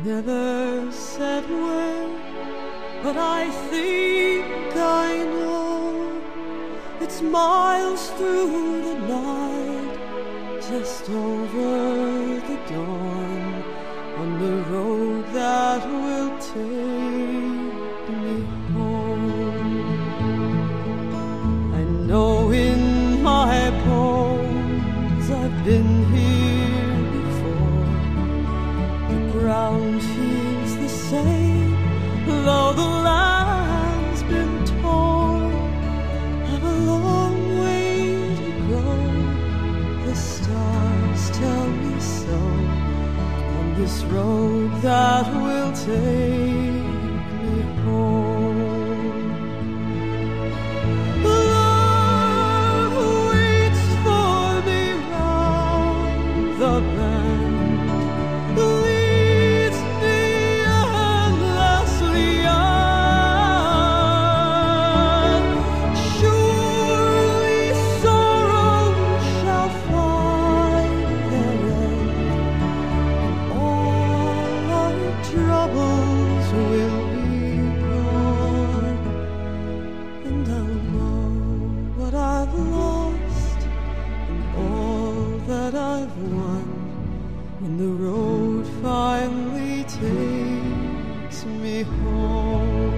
never said where, but I think I know. It's miles through the night, just over the dawn, on the road that will take me home. I know in my bones I've been here before. The ground feels the same, though the land's been torn. I've a long way to go, the stars tell me so, on this road that will take me home. Love waits for me round the bend, leads me endlessly on. Surely sorrow shall find their end, all our troubles will be gone, and I'll know what I've lost and all that I've won when the road finally takes me home.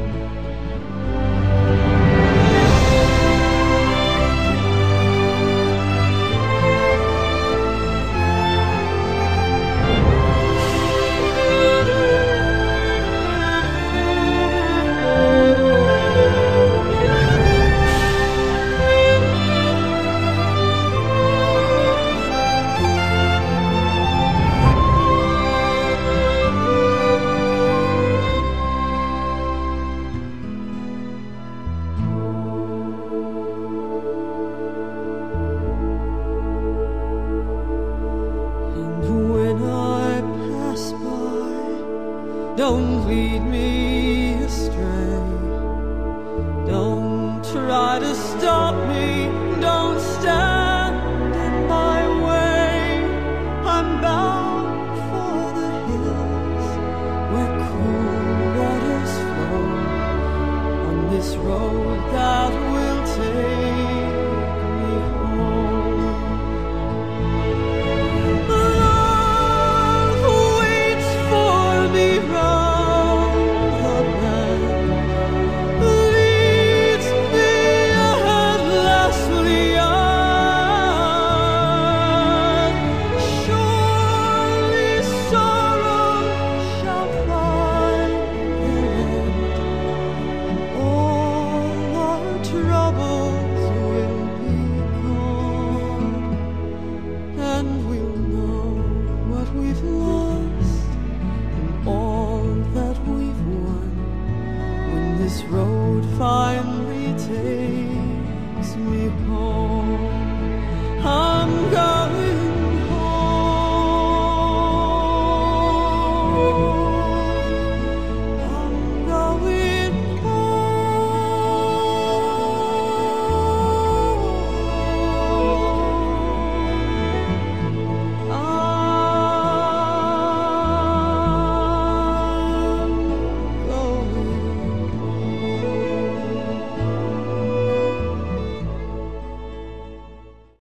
Don't lead me astray. Don't try to stop me. Don't stand in my way. I'm bound for the hills where cool waters flow, on this road that will take me home. Love waits for me round the bend, leads me endlessly on. Surely sorrow shall find their end, and all our troubles will be gone, and we'll know what we've lost and all that we've won when this road finally takes me home.